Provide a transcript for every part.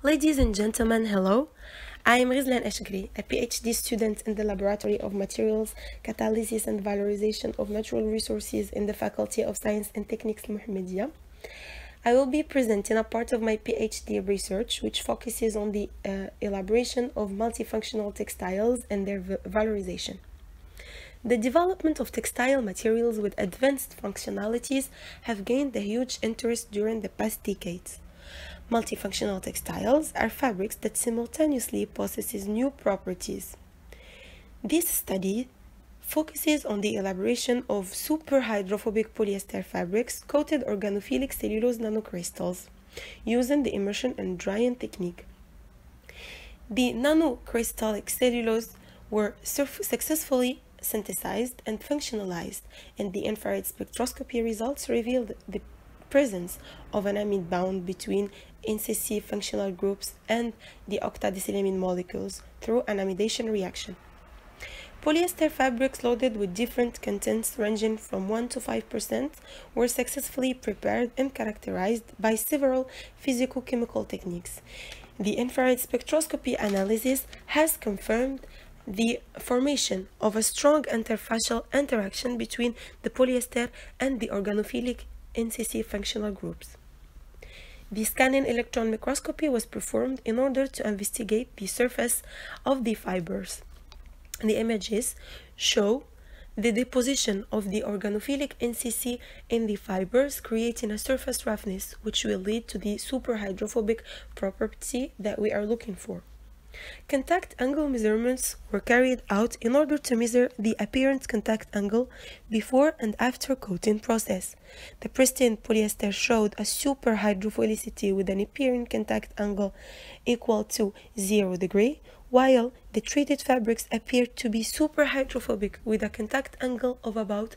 Ladies and gentlemen, hello. I am Rizlan Ashgri, a PhD student in the Laboratory of Materials, Catalysis and Valorization of Natural Resources in the Faculty of Science and Techniques Mohammedia. I will be presenting a part of my PhD research which focuses on the elaboration of multifunctional textiles and their valorization. The development of textile materials with advanced functionalities have gained a huge interest during the past decades. Multifunctional textiles are fabrics that simultaneously possess new properties. This study focuses on the elaboration of super hydrophobic polyester fabrics coated organophilic cellulose nanocrystals using the immersion and drying technique. The nanocrystallic cellulose were successfully synthesized and functionalized, and the infrared spectroscopy results revealed the presence of an amide bound between NCC functional groups and the octadicylamine molecules through an amidation reaction. Polyester fabrics loaded with different contents ranging from 1 to 5% were successfully prepared and characterized by several physicochemical techniques. The infrared spectroscopy analysis has confirmed the formation of a strong interfacial interaction between the polyester and the organophilic NCC functional groups. The scanning electron microscopy was performed in order to investigate the surface of the fibers. The images show the deposition of the organophilic NCC in the fibers, creating a surface roughness, which will lead to the superhydrophobic property that we are looking for. Contact angle measurements were carried out in order to measure the apparent contact angle before and after coating process. The pristine polyester showed a super hydrophilicity with an apparent contact angle equal to 0 degree, while the treated fabrics appeared to be super hydrophobic with a contact angle of about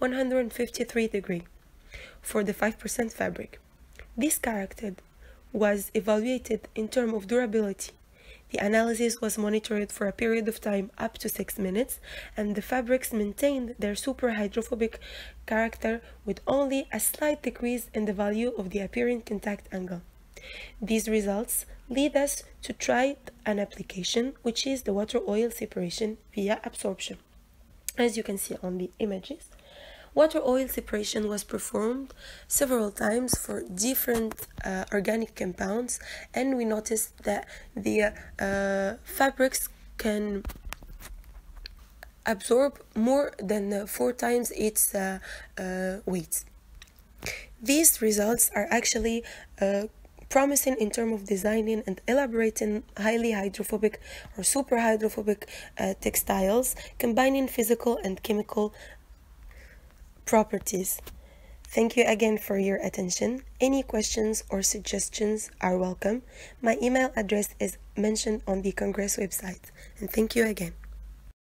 153 degree for the 5% fabric. This character was evaluated in terms of durability. The analysis was monitored for a period of time up to 6 minutes, and the fabrics maintained their super hydrophobic character with only a slight decrease in the value of the apparent contact angle. These results lead us to try an application, which is the water-oil separation via absorption. As you can see on the images, water-oil separation was performed several times for different organic compounds, and we noticed that the fabrics can absorb more than 4 times its weight. These results are actually promising in terms of designing and elaborating highly hydrophobic or super hydrophobic textiles, combining physical and chemical properties. Thank you again for your attention. Any questions or suggestions are welcome. My email address is mentioned on the Congress website. And thank you again.